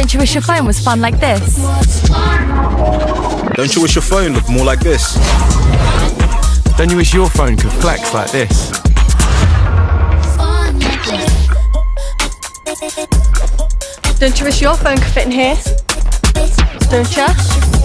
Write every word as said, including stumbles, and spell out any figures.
Don't you wish your phone was fun like this? Don't you wish your phone looked more like this? Don't you wish your phone could flex like this? Don't you wish your phone could fit in here? Don't you?